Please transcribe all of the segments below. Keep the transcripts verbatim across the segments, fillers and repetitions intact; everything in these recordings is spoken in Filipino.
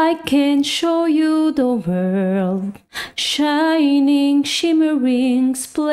I can show you the world, shining, shimmering,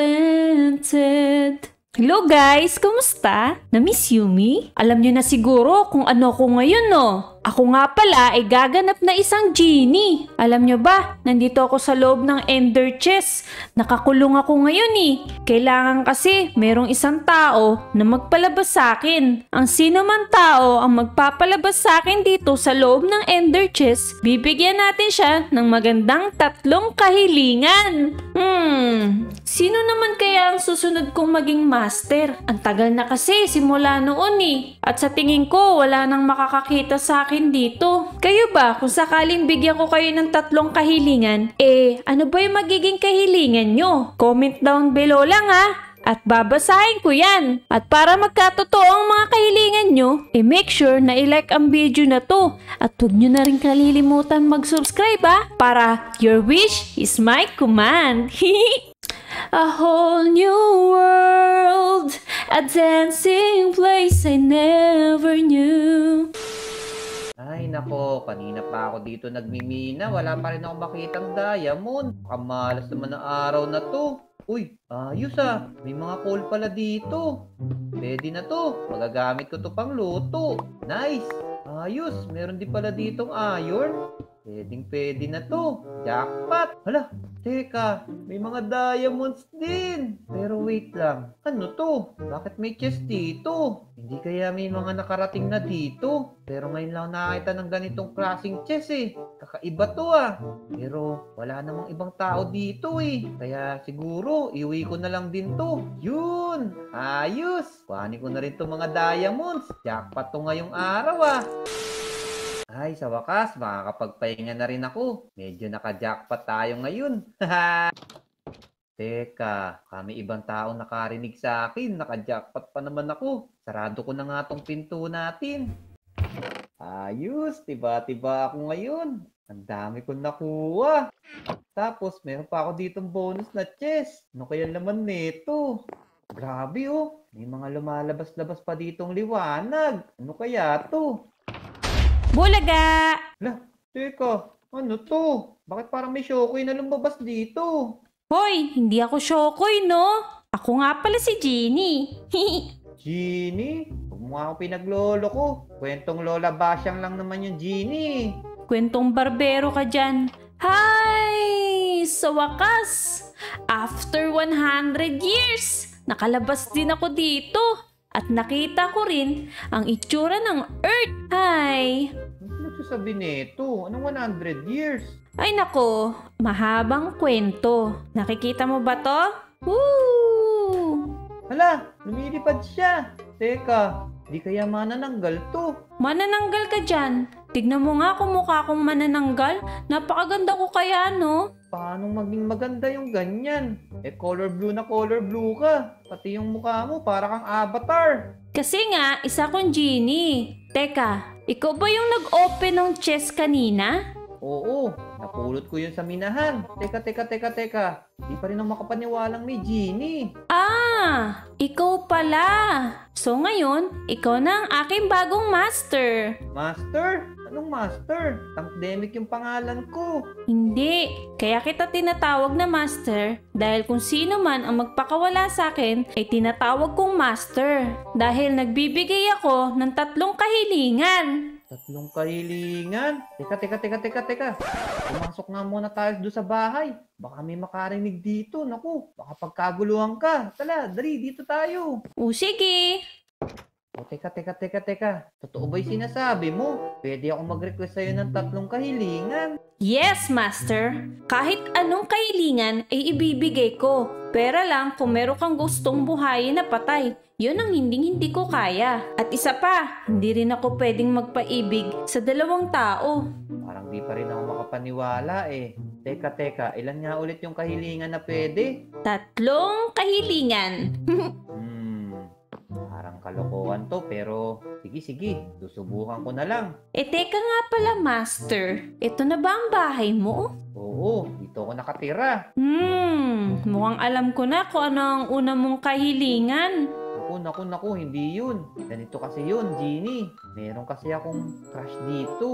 splendid. Hello guys! Kumusta? Na-miss you me? Alam nyo na siguro kung ano ko ngayon, no? Ako nga pala ay gaganap na isang genie. Alam nyo ba, nandito ako sa loob ng Ender Chest. Nakakulong ako ngayon eh. Kailangan kasi merong isang tao na magpalabas sa akin. Ang sino man tao ang magpapalabas sa akin dito sa loob ng Ender Chest, bibigyan natin siya ng magandang tatlong kahilingan. Hmm, sino naman kaya ang susunod kong maging master? Ang tagal na kasi simula noon eh. At sa tingin ko wala nang makakakita sa akin dito. Kayo ba, kung sakaling bigyan ko kayo ng tatlong kahilingan, eh, ano ba yung magiging kahilingan nyo? Comment down below lang ha, at babasahin ko yan. At para magkatotoo ang mga kahilingan nyo, eh make sure na i-like ang video na to. At huwag nyo na rin kalilimutan mag-subscribe ha, para your wish is my command. A whole new world, a dancing place I never knew. Ay nako, kanina pa ako dito nagmimina, wala pa rin ako makitang diamond. Kamalas naman ang araw na to. Uy, ayos ah, may mga coal pala dito. Pwede na to, magagamit ko to pang luto. Nice, ayos, meron din pala ditong iron. Pwedeng pwede na to, jackpot. Hala, teka, may mga diamonds din. Pero wait lang, ano to? Bakit may chest dito? Hindi kaya may mga nakarating na dito? Pero ngayon lang nakakita ng ganitong klaseng chest eh. Kakaiba to ah. Pero wala namang ibang tao dito eh. Kaya siguro, iuwi ko na lang din to. Yun, ayos. Kuhanin ko na rin to mga diamonds. Jackpot to ngayong araw ah. Ay, sa wakas, makakapagpahinga na rin ako. Medyo naka-jackpot tayo ngayon. Teka, kami ibang tao nakarinig sa akin. Naka-jackpot pa naman ako. Sarado ko na nga tong pinto natin. Ayos, tiba-tiba ako ngayon. Ang dami kong nakuha. Tapos, meron pa ako ditong bonus na chest. Ano kaya naman nito? Grabe oh, may mga lumalabas-labas pa ditong liwanag. Ano kaya to? Bulaga! Lah, teka, ano to? Bakit parang may Shokoy na lumabas dito? Hoy, hindi ako Shokoy, no? Ako nga pala si Genie. Genie? Huwag mo nga ako pinaglolo ko. Kwentong Lola Basyang lang naman yung Genie. Kwentong barbero ka dyan. Hi! Sa wakas, after one hundred years, nakalabas din ako dito. At nakita ko rin ang itsura ng Earth. Hi! Ano nagsasabi nito? Anong one hundred years? Ay nako, mahabang kwento. Nakikita mo ba to? Woo! Hala, lumilipad siya. Teka, di kaya manananggal to? Manananggal ka dyan. Tignan mo nga kung mukha akong manananggal. Napakaganda ko kaya, no? Paano maging maganda yung ganyan? Eh, color blue na color blue ka. Pati yung mukha mo, para kang avatar. Kasi nga, isa kong genie. Teka, ikaw ba yung nag-open ng chest kanina? Oo, napulot ko yun sa minahan. Teka, teka, teka, teka. Di pa rin ako makapaniwalang may genie. Ah, ikaw pala. So ngayon, ikaw na ang aking bagong master. Master? Anong master? Tankdemic yung pangalan ko. Hindi, kaya kita tinatawag na master dahil kung sino man ang magpakawala sa akin ay tinatawag kong master. Dahil nagbibigay ako ng tatlong kahilingan. Tatlong kahilingan? Teka, teka, teka, teka, teka. Pumasok nga muna tayo doon sa bahay. Baka may makarinig dito. Naku, baka pagkaguluhan ka. Tala, dali, dito tayo. O sige. O, teka, teka, teka, teka. Totoo ba yung sinasabi mo? Pwede ako mag-request sa'yo ng tatlong kahilingan. Yes, master. Kahit anong kahilingan ay ibibigay ko. Pera lang kung meron kang gustong buhayin na patay. Yun ang hinding-hindi ko kaya. At isa pa, hindi rin ako pwedeng magpaibig sa dalawang tao. Parang di pa rin ako makapaniwala eh. Teka, teka, ilan nga ulit yung kahilingan na pwede? Tatlong kahilingan. Hmm, parang kalokohan to pero sige, sige, susubukan ko na lang. E teka nga pala, master. Ito na ba ang bahay mo? Oo, dito ako nakatira. Hmm, mukhang alam ko na kung ano ang una mong kahilingan. Naku, naku, naku, hindi yun. Ganito kasi yun, Genie. Meron kasi akong crush dito.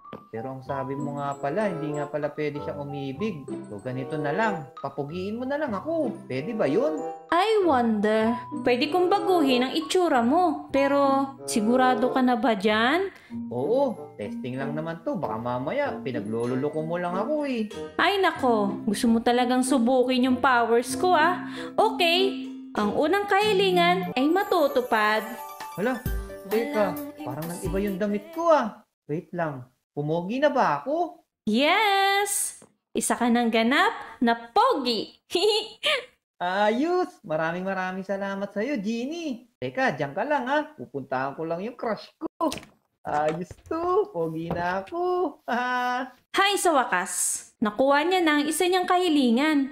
Pero ang sabi mo nga pala, hindi nga pala pwede siyang umibig. So ganito na lang, papugiin mo na lang ako. Pwede ba yun? I wonder, pwede kong baguhin ang itsura mo. Pero sigurado ka na ba dyan? Oo, testing lang naman to. Baka mamaya, pinaglululoko mo lang ako eh. Ay nako, gusto mo talagang subukin yung powers ko ah. Okay, ang unang kahilingan ay matutupad. Hala, teka, parang nag-iba yung damit ko ah. Wait lang, pumogi na ba ako? Yes! Isa ka ng ganap na pogi. Ayos! Maraming maraming salamat sa'yo, Jeannie. Teka, diyan ka lang ha. Pupuntahan ko lang yung crush ko. Ayos to. Pogi na ako. Ah. Hay sa wakas, nakuha niya na ang isa niyang kahilingan.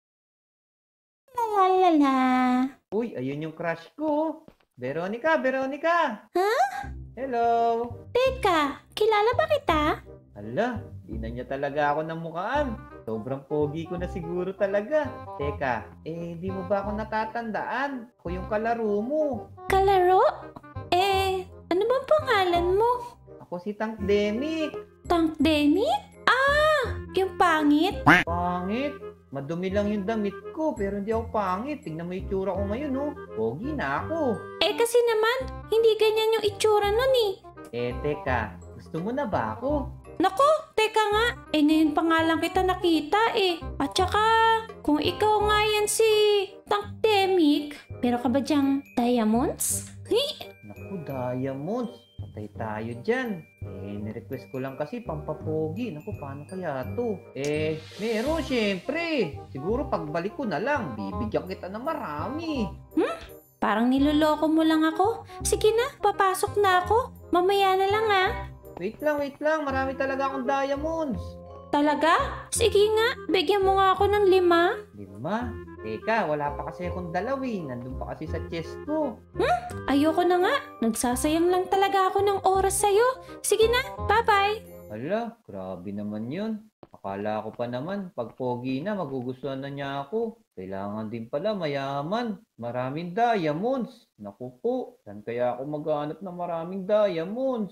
Lalala. Uy, ayun yung crush ko. Veronica, Veronica. Huh? Hello. Teka, kilala ba kita? Hala, di na niya talaga ako namukaan. Sobrang pogi ko na siguro talaga. Teka, eh, di mo ba ako natatandaan? Ako yung kalaro mo. Kalaro? Eh, ano bang pangalan mo? Ako si Tank Demi. Tank Demi? Ah, yung pangit? Pangit. Madumi lang yung damit ko, pero hindi ako pangit. Tingnan mo yung itsura ko ngayon, oh. Pogi na ako. Eh kasi naman, hindi ganyan yung itsura nun eh. Eh, teka, gusto mo na ba ako? Nako, teka nga. Eh ngayon pa nga lang kita nakita eh. At saka, kung ikaw nga yan si Tank Demic, pero ka ba dyang diamonds? Hi! Naku, diamonds. Patay tayo dyan. Eh, nirequest ko lang kasi pampapogi. Naku, paano kaya to? Eh, meron syempre. Siguro pagbalik ko na lang, bibigyan kita ng marami. Hmm? Parang niloloko mo lang ako. Sige na, papasok na ako. Mamaya na lang ah. Wait lang, wait lang. Marami talaga akong diamonds. Talaga? Sige nga, bigyan mo nga ako ng lima. Lima? Teka, wala pa kasi akong dalawin. Nandun pa kasi sa chest ko. Hmm? Ayoko na nga. Nagsasayang lang talaga ako ng oras sa'yo. Sige na, bye-bye. Hala, grabe naman yun. Akala ko pa naman, pag pogi na, magugustuhan na niya ako. Kailangan din pala mayaman. Maraming diamonds. Naku po, saan kaya ako maghanap ng maraming diamonds?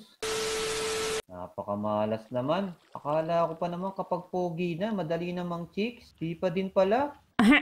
Napakamalas naman. Akala ko pa naman kapag pogi na, madali namang chicks. Di pa din pala.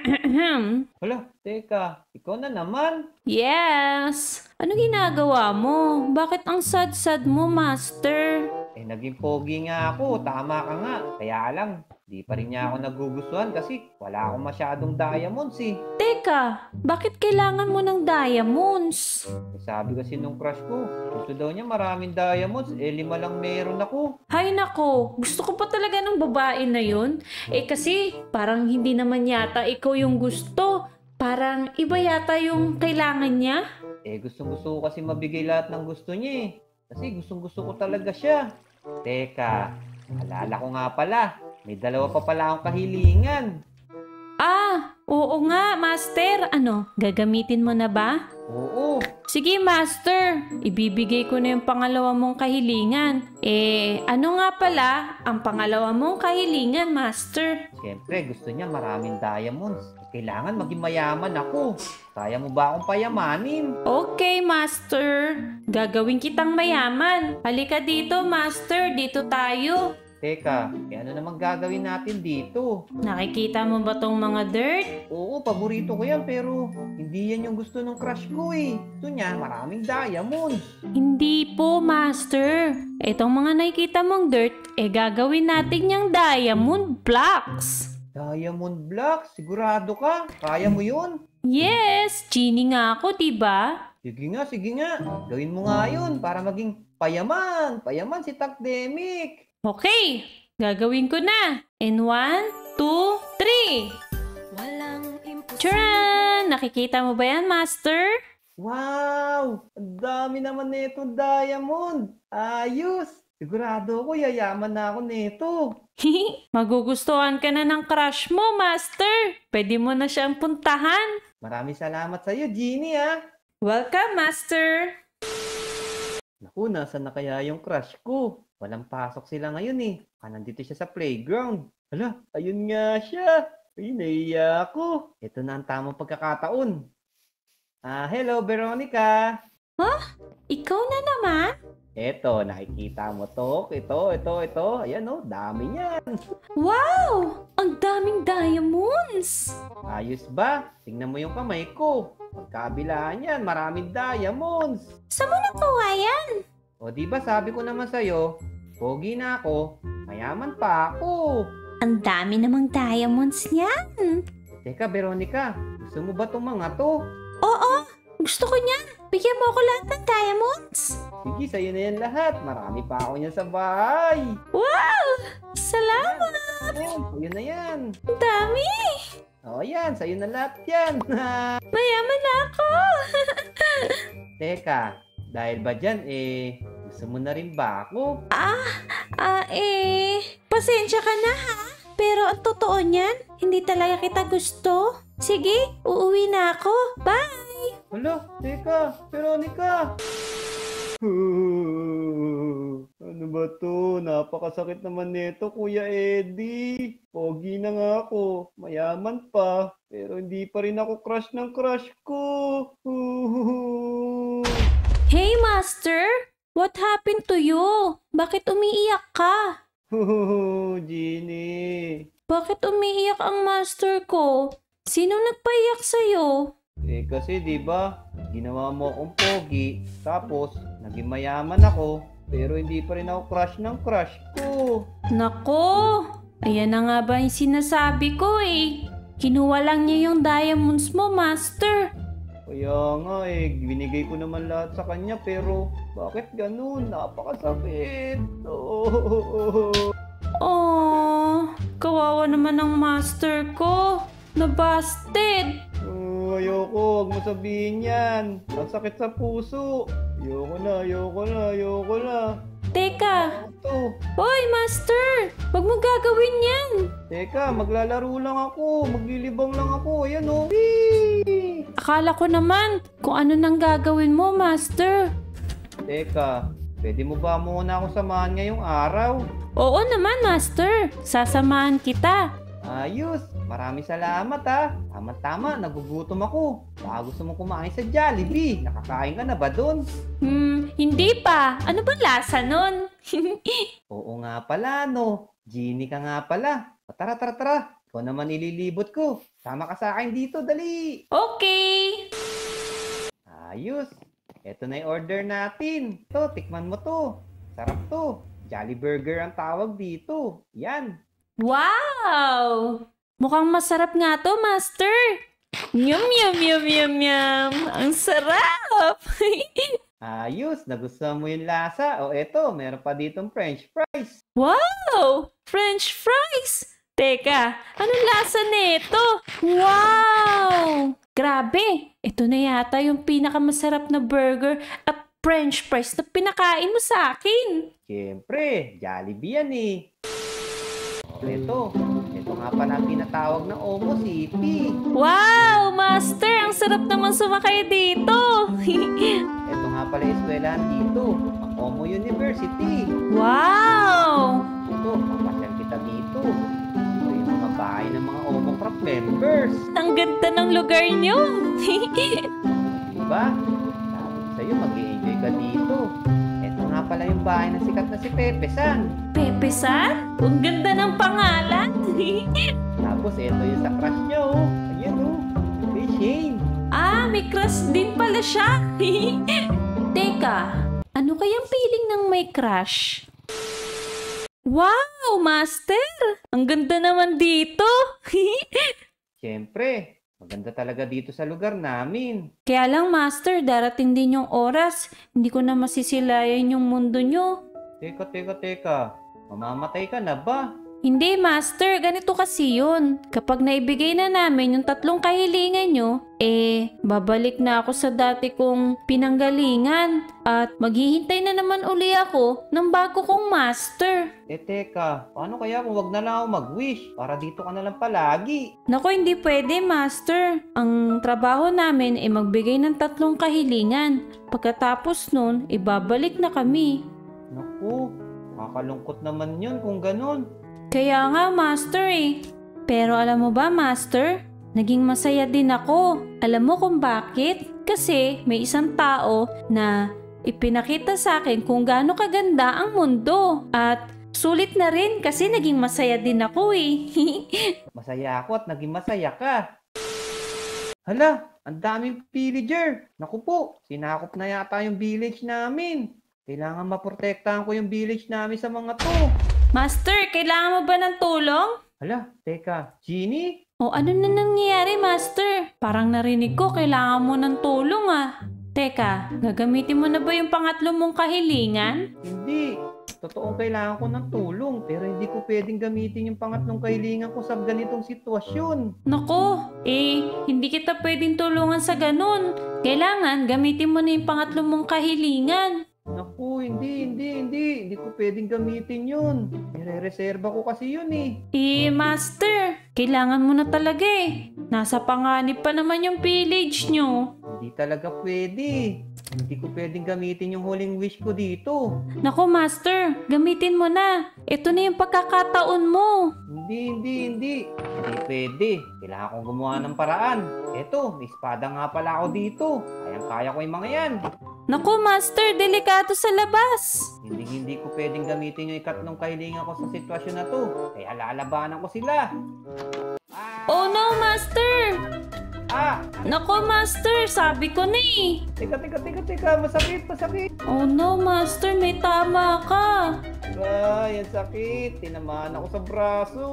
Hala, teka, ikaw na naman. Yes! Ano ginagawa mo? Bakit ang sad-sad mo, Master? Eh, naging pogi nga ako. Tama ka nga. Kaya lang, di pa rin niya ako nagugustuhan kasi wala akong masyadong diamonds eh. Teka, bakit kailangan mo ng diamonds? Eh, sabi kasi nung crush ko, gusto daw niya maraming diamonds. Eh, lima lang meron ako. Hay nako, gusto ko pa talaga ng babae na yun. Eh kasi, parang hindi naman yata ikaw yung gusto. Parang iba yata yung kailangan niya. Eh, gustong-gusto ko kasi mabigay lahat ng gusto niya eh. Kasi gustong-gusto ko talaga siya. Teka, alala ko nga pala. May dalawa pa pala akong kahilingan. Ah, oo nga, Master. Ano, gagamitin mo na ba? Oo. Sige, Master. Ibibigay ko na yung pangalawa mong kahilingan. Eh, ano nga pala ang pangalawa mong kahilingan, Master? Siyempre, gusto niya maraming diamonds. Kailangan maging mayaman ako. Kaya mo ba akong payamanin? Okay, Master. Gagawin kitang mayaman. Halika dito, Master. Dito tayo. Teka, eh ano namang gagawin natin dito? Nakikita mo ba tong mga dirt? Oo, paborito ko yan pero hindi yan yung gusto ng crush ko eh. Gusto niya maraming diamonds. Hindi po, Master. Itong mga nakikita mong dirt, eh gagawin natin yung diamond blocks. Diamond blocks? Sigurado ka? Kaya mo yun? Yes, genie nga ako, diba? Sige nga, sige nga. Gawin mo nga yun para maging payaman. Payaman si Takdemic. Okay, gagawin ko na. In one, two, three. Tcharan! Nakikita mo ba yan, Master? Wow! Ang dami naman nito diamond. Ayos! Sigurado ako yayaman na ako nito. Magugustuhan ka na ng crush mo, Master. Pwede mo na siyang puntahan. Maraming salamat sa iyo, Jeannie ah. Welcome, Master. Naku, nasaan na kaya yung crush ko? Walang pasok sila ngayon eh. Baka nandito siya sa playground. Hala, ayun nga siya. Ay, naiya ako. Ito na ang tamang pagkakataon. Ah, hello, Veronica. Huh? Ikaw na naman? Eto, nakikita mo to? Ito, ito, ito. Ayan oh, dami niyan. Wow! Ang daming diamonds! Ayos ba? Tingnan mo yung kamay ko. Pagkabilaan yan, maraming diamonds. Saan mo nakuha yan? O di ba sabi ko naman sa'yo, pogi na ako, mayaman pa ako. Ang dami namang diamonds niyan. Teka, Veronica, gusto mo ba itong mga to? Oo, gusto ko niyan. Bigyan mo ako lahat ng diamonds. Sige, sa'yo na yan lahat. Marami pa ako niyan sa bahay. Wow! Salamat! Ayan, sa'yo na yan. Ang dami! O yan, sa'yo na lahat yan. Mayaman na ako! Teka, dahil ba dyan, eh, gusto mo na rin ba ako? Ah, eh, pasensya ka na ha. Pero ang totoo niyan, hindi talaga kita gusto. Sige, uuwi na ako. Bye! Hala, teka, Veronica! Ano ba to? Napakasakit naman nito, Kuya Eddie. Pogi na nga ako, mayaman pa, pero hindi pa rin ako crush ng crush ko. Hey, Master! What happened to you? Bakit umiiyak ka? Genie. Bakit umiiyak ang Master ko? Sino nagpaiyak sa'yo? Eh kasi 'di ba, ginawa mo akong pogi, tapos naging mayaman ako, pero hindi pa rin ako crush ng crush ko. Nako! Ayan na nga ba yung sinasabi ko eh. Kinuha lang niya yung diamonds mo, Master. Kaya nga eh, binigay ko naman lahat sa kanya, pero bakit ganun? Napakasakit. Oh. Oh, kawawa naman ang Master ko. Nabasted. Oh, ayoko, huwag mo sabihin yan. Ang sakit sa puso. Ayoko na, ayoko na, ayoko na. Teka. Ito. Hoy, Master! Wag mo gagawin yan. Teka, maglalaro lang ako. Maglilibang lang ako. Ayan o. Whee! Akala ko naman kung ano nang gagawin mo, Master. Teka, pwede mo ba muna ako samahan ngayong araw? Oo naman, Master. Sasamahan kita. Ayos, marami salamat ha. Tama-tama, nagugutom ako. Baka gusto mo kumain sa Jollibee. Nakakain ka na ba dun? Hmm, hindi pa. Ano ba lasa nun? Oo nga pala no. Genie ka nga pala. O, tara, tara, tara. Ikaw naman ililibot ko. Sama ka sa akin dito, dali. Okay. Ayos. Ito na yung order natin. Ito, tikman mo to. Sarap to. Jolly Burger ang tawag dito. Yan. Wow! Mukhang masarap nga to, Master. Yum, yum, yum, yum, yum. Ang sarap! Ayos, nagustuhan mo yung lasa. O eto, meron pa ditong French fries. Wow! French fries! Teka, anong lasa nito? Wow! Grabe! Ito na yata yung pinakamasarap na burger at French fries na pinakain mo sa akin. Siyempre, Jollibee yan eh. O eto, eto nga pala ang tinatawag na Omo City. Wow! Master, ang sarap naman sumakay dito. Eto nga pala yung eskwelahan dito, ang Omo University. Wow! Ito, papasyal kita dito. Ito yung mga bahay ng mga Omo Craft members. Ang ganda ng lugar nyo. Diba? Sabi ko sa'yo, mag-i-enjoy ka dito. Ito nga pala yung bahay ng sikat na si Pepe San. Pepe San? Ang ganda ng pangalan. Tapos ito yung sa crush niya oh. Ayan oh. Hey Shane. Ah, may crush din pala siya. Teka, ano kayang feeling ng may crush? Wow, Master! Ang ganda naman dito. Siyempre, maganda talaga dito sa lugar namin. Kaya lang, Master, darating din yung oras. Hindi ko na masisilayan yung mundo nyo. Teka, teka, teka. Mamamatay ka na ba? Hindi, Master. Ganito kasi yun. Kapag naibigay na namin yung tatlong kahilingan nyo, eh, babalik na ako sa dati kong pinanggalingan. At maghihintay na naman uli ako ng bago kong Master. Eh, teka. Paano kaya kung wag na lang ako mag-wish? Para dito ka na lang palagi. Naku, hindi pwede, Master. Ang trabaho namin ay magbigay ng tatlong kahilingan. Pagkatapos nun, ibabalik na kami. Naku, nakakalungkot naman yun kung ganun. Kaya nga, Master eh. Pero alam mo ba, Master? Naging masaya din ako. Alam mo kung bakit? Kasi may isang tao na ipinakita sa akin kung gaano kaganda ang mundo. At sulit na rin kasi naging masaya din ako eh. Masaya ako at naging masaya ka. Hala, ang daming pillager. Naku po, sinakop na yata yung village namin. Kailangan maprotektahan ko yung village namin sa mga to. Master, kailangan mo ba ng tulong? Hala, teka, Genie? O ano na nangyayari, Master? Parang narinig ko kailangan mo ng tulong ah. Teka, gagamitin mo na ba yung pangatlo mong kahilingan? Hindi. Totoong kailangan ko ng tulong pero hindi ko pwedeng gamitin yung pangatlong kahilingan ko sa ganitong sitwasyon. Nako, eh, hindi kita pwedeng tulungan sa ganun. Kailangan gamitin mo na yung pangatlo mong kahilingan. Naku, hindi, hindi, hindi. Hindi ko pwedeng gamitin yun. Nire-reserva ko kasi yun eh. Eh, Master, kailangan mo na talaga eh. Nasa panganib pa naman yung village nyo. Hindi talaga pwede. Hindi ko pwedeng gamitin yung huling wish ko dito. Nako, Master, gamitin mo na. Ito na yung pagkakataon mo. Hindi, hindi, hindi. Hindi pwede. Kailangan kong gumawa ng paraan. Eto, may espada nga pala ako dito. Kayang-kaya ko yung mga yan. Naku, Master, delikado sa labas. Hindi hindi ko pwedeng gamitin yung ikatlong kahilingan ko sa sitwasyon na to. Kaya lalabanan ko sila. Ah! Oh no, Master! Ah! Naku, Master, sabi ko na eh. Teka, teka, teka, teka. Masakit, masakit. Oh no, Master, may tama ka. Ay, ang sakit. Tinamaan ako sa braso.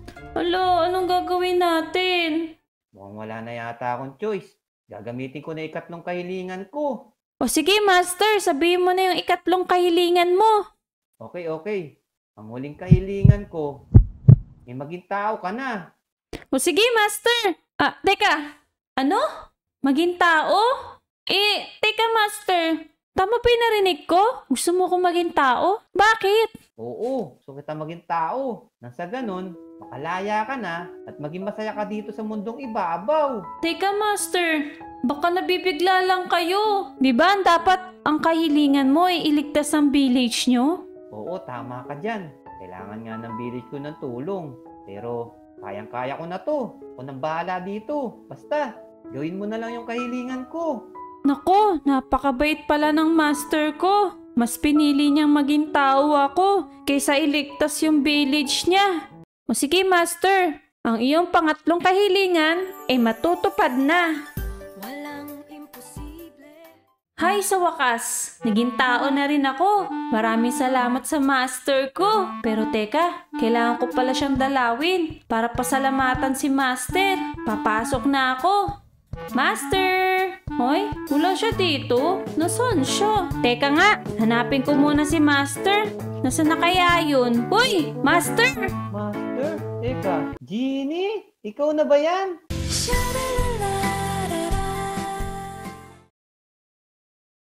Alo, anong gagawin natin? Mukhang wala na yata akong choice. Gagamitin ko na ikatlong kahilingan ko. O sige, Master, sabihin mo na yung ikatlong kahilingan mo. Okay, okay. Ang huling kahilingan ko, eh maging tao ka na. O sige, Master. Ah, teka. Ano? Maging tao? Eh, teka, Master. Tama ba yung narinig ko? Gusto mo kong maging tao? Bakit? Oo, gusto kita maging tao. Nang sa ganun, makalaya ka na at maging masaya ka dito sa mundong ibabaw. Teka, Master. Baka nabibigla lang kayo. Di ba dapat ang kahilingan mo ay iligtas ang village nyo? Oo, tama ka dyan. Kailangan nga ng village ko ng tulong. Pero kayang-kaya ko na to. Ako nang bahala dito. Basta, gawin mo na lang yung kahilingan ko. Nako, napakabait pala ng master ko. Mas pinili niyang maging tao ako kaysa iligtas yung village niya. O sige, Master. Ang iyong pangatlong kahilingan ay matutupad na. Hay, sa wakas, naging tao na rin ako. Maraming salamat sa master ko. Pero teka, kailangan ko pala siyang dalawin para pasalamatan si master. Papasok na ako. Master! Hoy, wala siya dito. Nasaan siya? Teka nga, hanapin ko muna si master. Nasaan na kaya yun? Hoy, master! Master? Teka, Genie? Ikaw na ba yan?